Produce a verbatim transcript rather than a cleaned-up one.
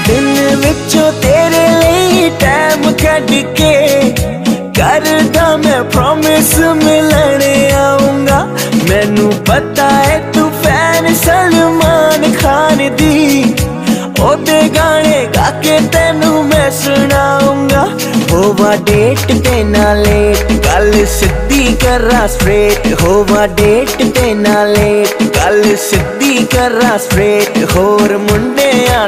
दिन विचों तेरे लिए टाइम कढ के करदा मैं प्रॉमिस मिलने आऊंगा। मैनू पता है तू फैन सलमान खान दी, ओदे गाने गा के तेनू मैं सुनाऊंगा। होवा डेट ते ना लेट, गल सिद्धी करा स्ट्रेट। होवा डेट ते ना लेट, गल सिद्धी करा स्ट्रेट। होर मुंडियां